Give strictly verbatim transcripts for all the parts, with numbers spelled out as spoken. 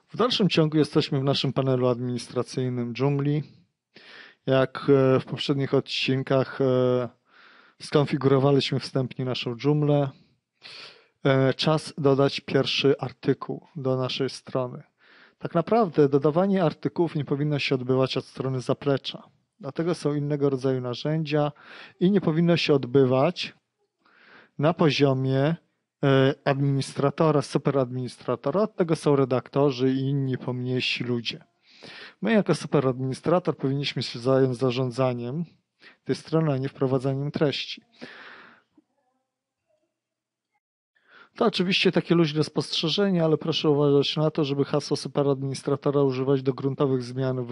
W dalszym ciągu jesteśmy w naszym panelu administracyjnym Joomla. Jak w poprzednich odcinkach skonfigurowaliśmy wstępnie naszą Joomlę, czas dodać pierwszy artykuł do naszej strony. Tak naprawdę dodawanie artykułów nie powinno się odbywać od strony zaplecza. Dlatego są innego rodzaju narzędzia i nie powinno się odbywać na poziomie administratora, superadministratora. Od tego są redaktorzy i inni pomniejsi ludzie. My jako superadministrator powinniśmy się zająć zarządzaniem tej strony, a nie wprowadzaniem treści. To oczywiście takie luźne spostrzeżenie, ale proszę uważać na to, żeby hasło superadministratora używać do gruntowych zmian w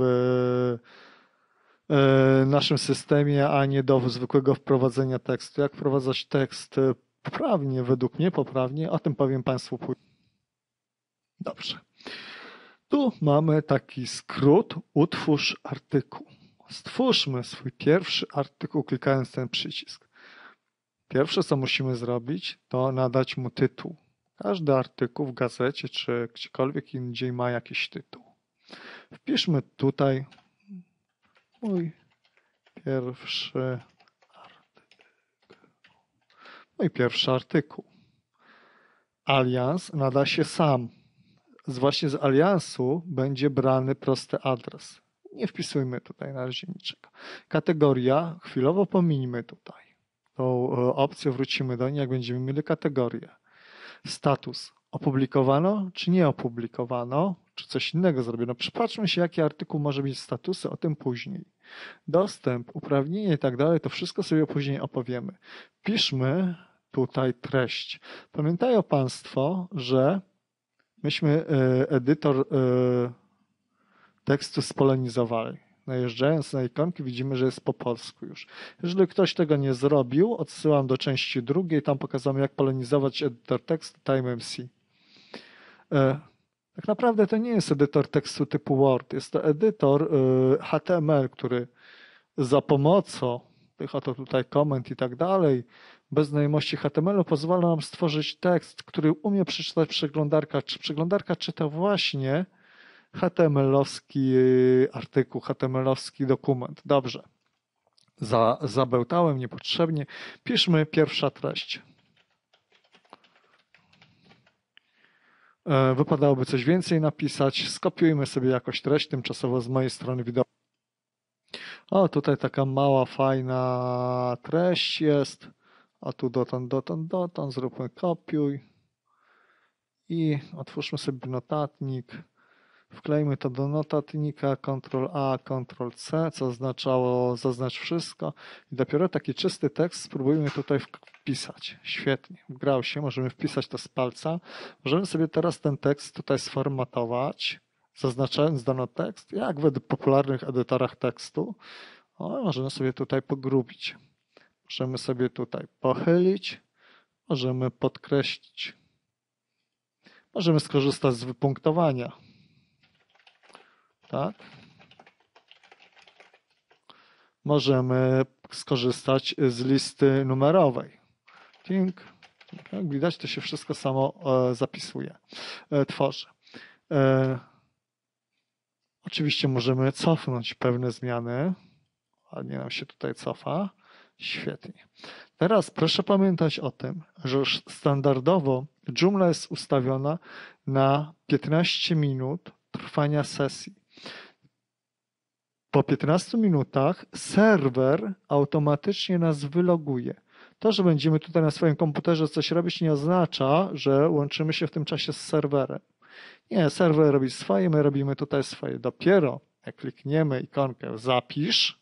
naszym systemie, a nie do zwykłego wprowadzenia tekstu. Jak wprowadzać tekst poprawnie, według mnie poprawnie, o tym powiem Państwu później. Dobrze. Tu mamy taki skrót, utwórz artykuł. Stwórzmy swój pierwszy artykuł, klikając ten przycisk. Pierwsze, co musimy zrobić, to nadać mu tytuł. Każdy artykuł w gazecie czy gdziekolwiek indziej ma jakiś tytuł. Wpiszmy tutaj mój pierwszy artykuł. Mój pierwszy artykuł. Alias nada się sam. Właśnie z aliansu będzie brany prosty adres. Nie wpisujmy tutaj na razie niczego. Kategoria, chwilowo pomińmy tutaj. Tą opcję wrócimy do niej, jak będziemy mieli kategorię. Status. Opublikowano, czy nie opublikowano, czy coś innego zrobiono. Przypatrzmy się, jaki artykuł może mieć statusy, o tym później. Dostęp, uprawnienie i tak dalej, to wszystko sobie później opowiemy. Piszmy tutaj treść. Pamiętają Państwo, że myśmy edytor tekstu spolonizowali. Najeżdżając na ikonki widzimy, że jest po polsku już. Jeżeli ktoś tego nie zrobił, odsyłam do części drugiej, tam pokazamy, jak polonizować edytor tekstu TimeMC. Tak naprawdę to nie jest edytor tekstu typu Word, jest to edytor H T M L, który za pomocą tych oto tutaj komend i tak dalej, bez znajomości H T M L-u pozwala nam stworzyć tekst, który umie przeczytać przeglądarka. Czy przeglądarka czyta właśnie H T M L-owski artykuł, H T M L-owski dokument. Dobrze. Za, zabełtałem niepotrzebnie. Piszmy pierwsza treść. Wypadałoby coś więcej napisać. Skopiujmy sobie jakoś treść, tymczasowo z mojej strony wideo. O, tutaj taka mała, fajna treść jest. A tu dotąd, dotąd, dotąd. Zróbmy kopiuj. I otwórzmy sobie notatnik. Wklejmy to do notatnika, kontrol A, kontrol C, co oznaczało zaznacz wszystko. I dopiero taki czysty tekst spróbujmy tutaj wpisać. Świetnie, wgrał się, możemy wpisać to z palca. Możemy sobie teraz ten tekst tutaj sformatować, zaznaczając dany tekst, jak w popularnych edytorach tekstu. O, możemy sobie tutaj pogrubić. Możemy sobie tutaj pochylić, możemy podkreślić. Możemy skorzystać z wypunktowania. Tak. Możemy skorzystać z listy numerowej. Tink. Jak widać, to się wszystko samo zapisuje, tworzy. Oczywiście możemy cofnąć pewne zmiany. Ładnie nam się tutaj cofa. Świetnie. Teraz proszę pamiętać o tym, że już standardowo Joomla jest ustawiona na piętnaście minut trwania sesji. Po piętnastu minutach serwer automatycznie nas wyloguje. To, że będziemy tutaj na swoim komputerze coś robić, nie oznacza, że łączymy się w tym czasie z serwerem. Nie, serwer robi swoje, my robimy tutaj swoje. Dopiero jak klikniemy ikonkę zapisz,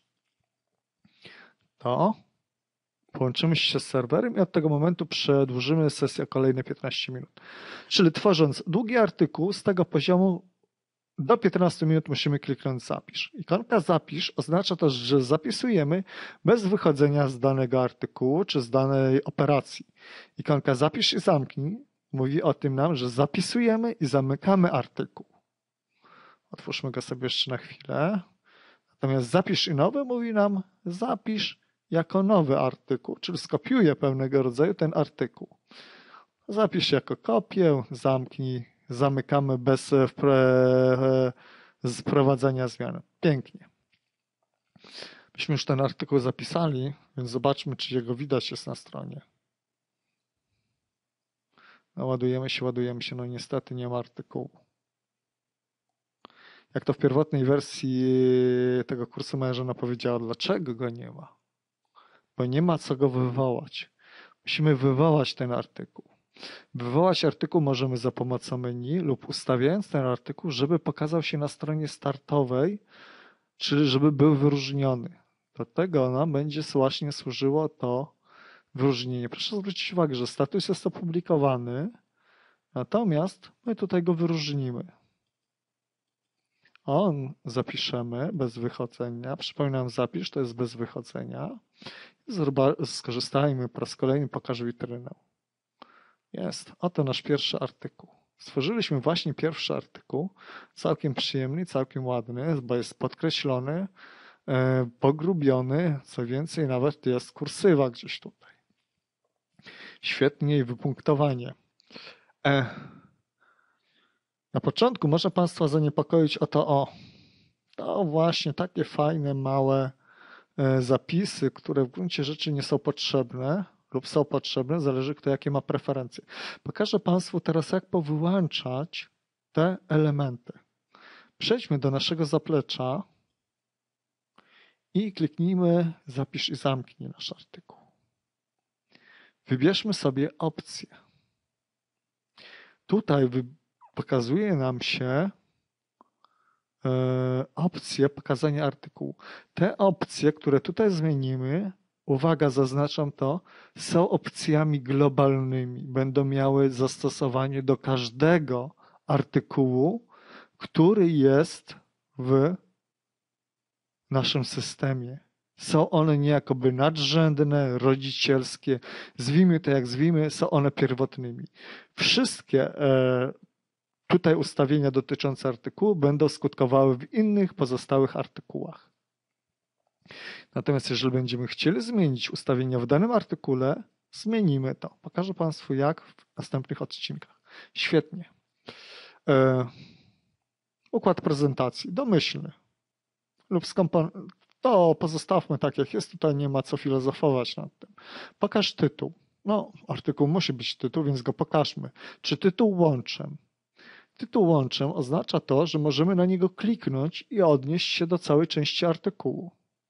to połączymy się z serwerem i od tego momentu przedłużymy sesję o kolejne piętnaście minut. Czyli tworząc długi artykuł z tego poziomu do piętnastu minut musimy kliknąć zapisz. Ikonka zapisz oznacza też, że zapisujemy bez wychodzenia z danego artykułu czy z danej operacji. Ikonka zapisz i zamknij mówi o tym nam, że zapisujemy i zamykamy artykuł. Otwórzmy go sobie jeszcze na chwilę. Natomiast zapisz i nowy mówi nam zapisz jako nowy artykuł, czyli skopiuję pewnego rodzaju ten artykuł. Zapisz jako kopię, zamknij Zamykamy bez wpre- wprowadzenia zmian. Pięknie. Myśmy już ten artykuł zapisali, więc zobaczmy, czy jego widać jest na stronie. No, ładujemy się, ładujemy się. No niestety nie ma artykułu. Jak to w pierwotnej wersji tego kursu moja żona powiedziała, dlaczego go nie ma? Bo nie ma co go wywołać. Musimy wywołać ten artykuł. Wywołać artykuł możemy za pomocą menu lub ustawiając ten artykuł, żeby pokazał się na stronie startowej, czyli żeby był wyróżniony. Do tego nam będzie właśnie służyło to wyróżnienie. Proszę zwrócić uwagę, że status jest opublikowany, natomiast my tutaj go wyróżnimy. On zapiszemy bez wychodzenia. Przypominam, zapisz to jest bez wychodzenia. Skorzystajmy po raz kolejny, pokażę witrynę. Jest. Oto nasz pierwszy artykuł. Stworzyliśmy właśnie pierwszy artykuł. Całkiem przyjemny, całkiem ładny, bo jest podkreślony, pogrubiony, co więcej, nawet jest kursywa gdzieś tutaj. Świetnie i wypunktowanie. Na początku może Państwa zaniepokoić o to, o, to właśnie takie fajne, małe zapisy, które w gruncie rzeczy nie są potrzebne lub są potrzebne, zależy kto jakie ma preferencje. Pokażę Państwu teraz, jak powyłączać te elementy. Przejdźmy do naszego zaplecza i kliknijmy zapisz i zamknij nasz artykuł. Wybierzmy sobie opcję. Tutaj pokazuje nam się opcje pokazania artykułu. Te opcje, które tutaj zmienimy, uwaga, zaznaczam to, są opcjami globalnymi. Będą miały zastosowanie do każdego artykułu, który jest w naszym systemie. Są one niejakoby nadrzędne, rodzicielskie, zwijmy to jak zwijmy, są one pierwotnymi. Wszystkie tutaj ustawienia dotyczące artykułu będą skutkowały w innych pozostałych artykułach. Natomiast jeżeli będziemy chcieli zmienić ustawienia w danym artykule, zmienimy to. Pokażę Państwu jak w następnych odcinkach. Świetnie. Układ prezentacji domyślny lub skomponowany. To pozostawmy tak jak jest, tutaj nie ma co filozofować nad tym. Pokaż tytuł. No, artykuł musi być tytuł, więc go pokażmy. Czy tytuł łączem? Tytuł łączem oznacza to, że możemy na niego kliknąć i odnieść się do całej części artykułu.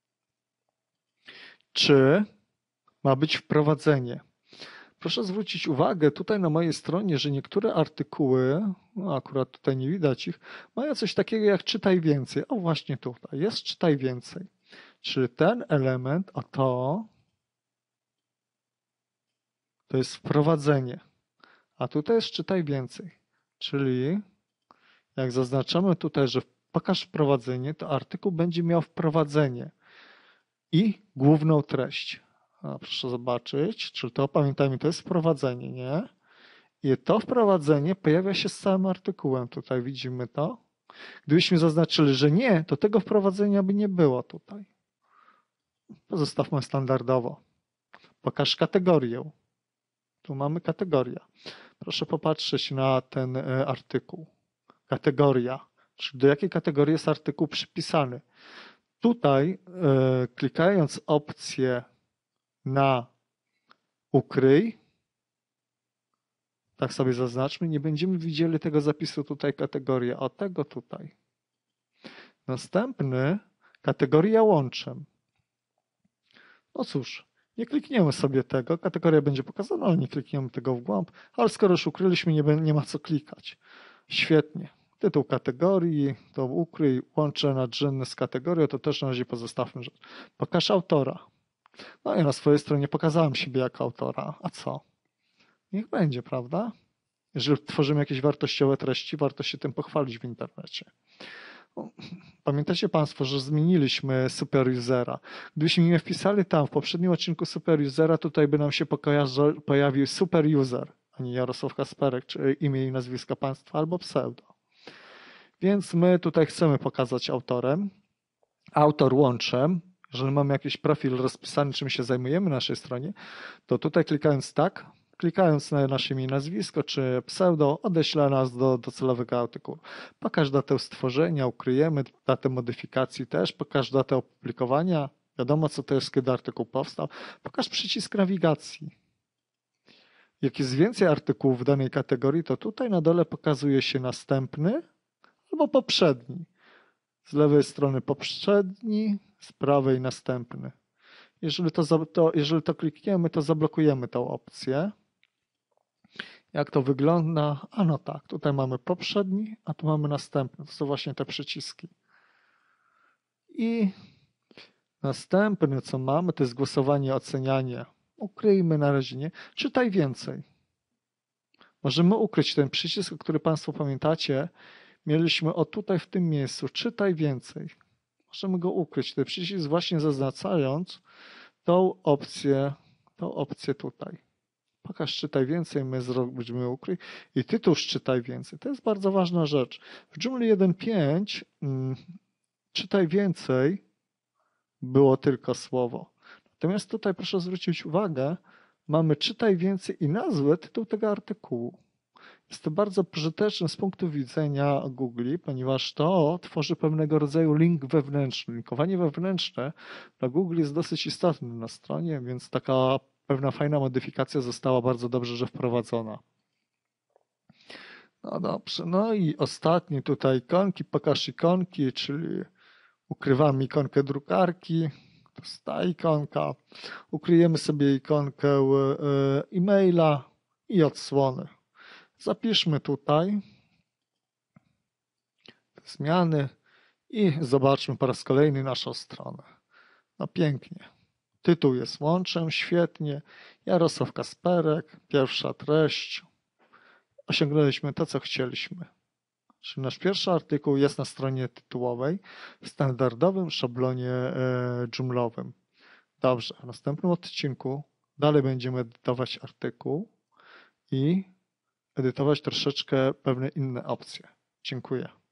Czy ma być wprowadzenie? Proszę zwrócić uwagę tutaj na mojej stronie, że niektóre artykuły, no akurat tutaj nie widać ich, mają coś takiego jak czytaj więcej. O właśnie tutaj jest czytaj więcej. Czy ten element, a to, to jest wprowadzenie, a tutaj jest czytaj więcej. Czyli jak zaznaczamy tutaj, że pokaż wprowadzenie, to artykuł będzie miał wprowadzenie i główną treść. A proszę zobaczyć, czy to, pamiętajmy, to jest wprowadzenie, nie? I to wprowadzenie pojawia się z całym artykułem. Tutaj widzimy to. Gdybyśmy zaznaczyli, że nie, to tego wprowadzenia by nie było tutaj. Pozostawmy standardowo. Pokaż kategorię. Tu mamy kategorię. Proszę popatrzeć na ten artykuł. Kategoria. Czyli do jakiej kategorii jest artykuł przypisany. Tutaj e, klikając opcję na ukryj, tak sobie zaznaczmy, nie będziemy widzieli tego zapisu tutaj kategoria, o tego tutaj. Następny kategoria łączem. No cóż, nie klikniemy sobie tego, kategoria będzie pokazana, ale nie klikniemy tego w głąb, ale skoro już ukryliśmy, nie, nie ma co klikać. Świetnie. Tytuł kategorii, to ukryj, łącze nadrzędne z kategorią, to też na razie pozostawmy rzecz. Pokaż autora. No ja na swojej stronie pokazałem siebie jako autora. A co? Niech będzie, prawda? Jeżeli tworzymy jakieś wartościowe treści, warto się tym pochwalić w internecie. Pamiętacie Państwo, że zmieniliśmy superusera. Gdybyśmy nie wpisali tam w poprzednim odcinku superusera, tutaj by nam się pojawił superuser, a nie Jarosław Kasperek, czy imię i nazwisko państwa albo pseudo. Więc my tutaj chcemy pokazać autorem. Autor łączem. Jeżeli mamy jakiś profil rozpisany, czym się zajmujemy na naszej stronie, to tutaj klikając tak, Klikając na nasze imię, nazwisko czy pseudo, odeśla nas do docelowego artykułu. Pokaż datę stworzenia, ukryjemy datę modyfikacji też, pokaż datę opublikowania. Wiadomo, co to jest, kiedy artykuł powstał. Pokaż przycisk nawigacji. Jak jest więcej artykułów w danej kategorii, to tutaj na dole pokazuje się następny albo poprzedni. Z lewej strony poprzedni, z prawej następny. Jeżeli to, to, jeżeli to klikniemy, to zablokujemy tą opcję. Jak to wygląda? A no tak, tutaj mamy poprzedni, a tu mamy następny. To są właśnie te przyciski. I następny, co mamy, to jest głosowanie, ocenianie. Ukryjmy na razie nie. Czytaj więcej. Możemy ukryć ten przycisk, o który Państwo pamiętacie. Mieliśmy o tutaj w tym miejscu. Czytaj więcej. Możemy go ukryć. Ten przycisk właśnie zaznaczając tą opcję, tą opcję tutaj. Pokaż czytaj więcej, my zrobimy ukryj. I tytuł czytaj więcej. To jest bardzo ważna rzecz. W Joomla jeden pięć hmm, czytaj więcej było tylko słowo. Natomiast tutaj proszę zwrócić uwagę, mamy czytaj więcej i nazwę, tytuł tego artykułu. Jest to bardzo pożyteczne z punktu widzenia Google, ponieważ to tworzy pewnego rodzaju link wewnętrzny. Linkowanie wewnętrzne dla Google jest dosyć istotne na stronie, więc taka pewna fajna modyfikacja została bardzo dobrze że wprowadzona. No dobrze, no i ostatni tutaj ikonki, pokaż ikonki, czyli ukrywamy ikonkę drukarki, to jest ta ikonka, ukryjemy sobie ikonkę e-maila i odsłony. Zapiszmy tutaj te zmiany i zobaczmy po raz kolejny naszą stronę. No pięknie. Tytuł jest łączem, świetnie. Jarosław Kasperek, pierwsza treść. Osiągnęliśmy to, co chcieliśmy. Czyli nasz pierwszy artykuł jest na stronie tytułowej w standardowym szablonie e, Joomlowym. Dobrze, w następnym odcinku dalej będziemy edytować artykuł i edytować troszeczkę pewne inne opcje. Dziękuję.